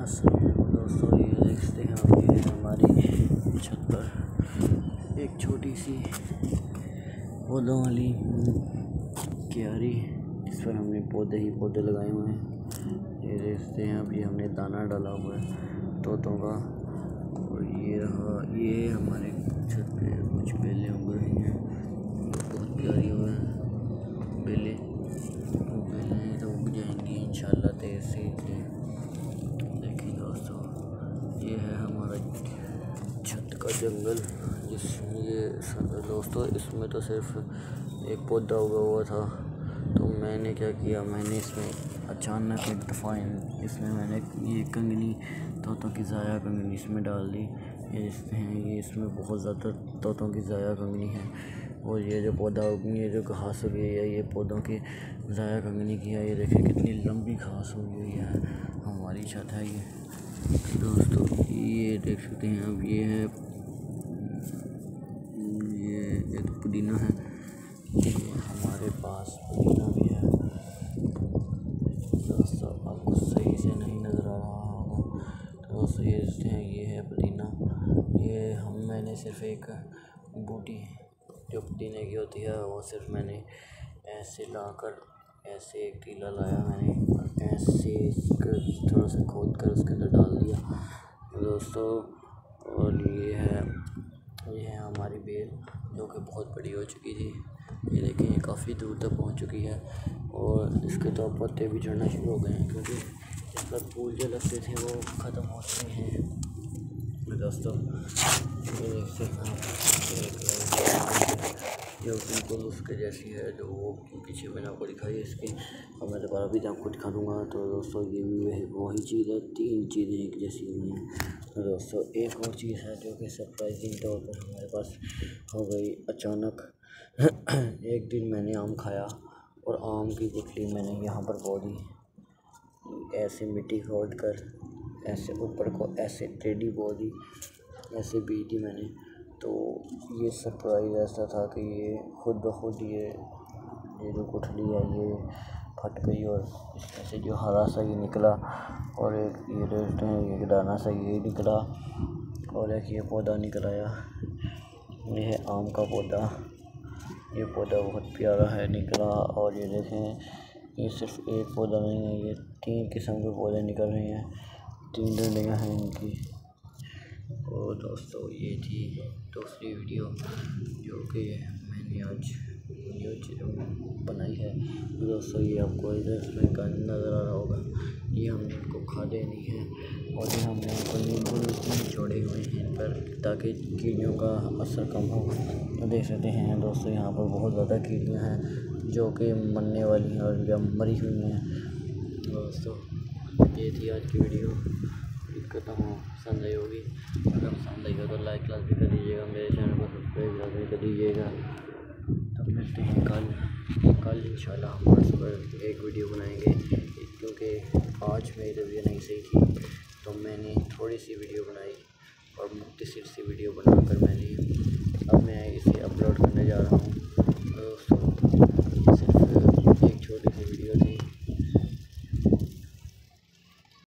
दोस्तों ये देखते हैं आप, ये हमारी छत पर एक छोटी सी पौधों वाली क्यारी, जिस पर हमने पौधे ही पौधे लगाए हुए हैं। ये देखते हैं आप, ये हमने दाना डाला हुआ है तोतों का। और ये रहा, ये हमारे छत पे कुछ बेलें उग रही हैं, बहुत प्यारी हुआ है। बेलें तो उग जाएंगी इंशाल्लाह तेज़ से। देखिए दोस्तों, ये है हमारा छत का जंगल, जिसमें ये दोस्तों इसमें तो सिर्फ एक पौधा उगा हुआ था। तो मैंने क्या किया, मैंने इसमें अचानक एक दफ़ा इसमें मैंने ये कंगनी, तोतों की ज़ाया कंगनी इसमें डाल दी। ये इसमें बहुत ज़्यादा तोतों की ज़ाया कंगनी है। और ये जो पौधा, ये जो घास उगी है, ये पौधों की ज़ाया कंगनी की है। ये देखिए कितनी लंबी घास उगी हुई है, हमारी छत है ये। तो दोस्तों ये देख सकते हैं अब, ये है, ये एक पुदीना है, ये हमारे पास पुदीना भी है। दोस्तों आपको सही से नहीं नज़र आ रहा होगा, तो दोस्तों ये देखते हैं, ये है पुदीना। ये मैंने सिर्फ एक बूटी जो पुदीने की होती है, वो सिर्फ मैंने ऐसे लाकर, ऐसे एक टीला लाया मैंने, ऐसे थोड़ा सा खोद कर उसके अंदर डाल दिया दोस्तों। और ये है हमारी बेल, जो कि बहुत बड़ी हो चुकी थी। ये देखिए, ये काफ़ी दूर तक पहुंच चुकी है। और इसके तो पत्ते भी झड़ना शुरू हो गए हैं, क्योंकि इस पर फूल जो लगते थे वो ख़त्म हो चुके हैं दोस्तों। ये देखते हैं जो बिल्कुल उसके जैसी है, जो वो पीछे मैंने आपको दिखाई है इसकी, और मैं दोबारा भी आपको दिखा दूँगा। तो दोस्तों ये भी वही चीज़ है, तीन चीज़ें एक जैसी हुई हैं। तो दोस्तों एक और चीज़ है जो कि सरप्राइजिंग तौर पर हमारे पास हो गई अचानक। एक दिन मैंने आम खाया, और आम की गुठली मैंने यहाँ पर बो दी, ऐसे मिट्टी खोद कर, ऐसे ऊपर को ऐसे टेढ़ी बो दी, ऐसे बीज दी मैंने। तो ये सरप्राइज़ ऐसा था कि ये खुद ब खुद ये जो गुठली है ये फट गई, और इसमें से जो हरा सा ये निकला, और एक ये देखते हैं ये दाना सा ये निकला, और एक ये पौधा निकल आया। ये है आम का पौधा, ये पौधा बहुत प्यारा है निकला। और ये देखें, ये सिर्फ एक पौधा नहीं है, ये 3 किस्म के पौधे निकल रहे हैं, 3 डंडियाँ हैं इनकी। और दोस्तों ये थी दूसरी वीडियो जो कि मैंने आज बनाई है। दोस्तों ये आपको इधर का नज़र आ रहा होगा, ये हमने इनको खादे नहीं है, और ये हमने इनको नींबू छोड़े हुए हैं इन पर, ताकि कीड़ियों का असर कम हो। तो देख सकते हैं दोस्तों, यहाँ पर बहुत ज़्यादा कीड़ियाँ हैं जो कि मरने वाली हैं और या मरी हुई हैं। दोस्तों ये थी आज की वीडियो, खत्म हो पसंद आई होगी। अगर पसंद आई हो तो लाइक भी कर दीजिएगा, मेरे चैनल को सब्सक्राइब भी कर दीजिएगा। तो मिलते हैं कल इंशाल्लाह हम आज पर एक वीडियो बनाएंगे, क्योंकि आज मेरी तबीयत नहीं सही थी, तो मैंने थोड़ी सी वीडियो बनाई, और मुख्तसर सी वीडियो बनाकर अब मैं इसे अपलोड करने जा रहा हूँ। दोस्तों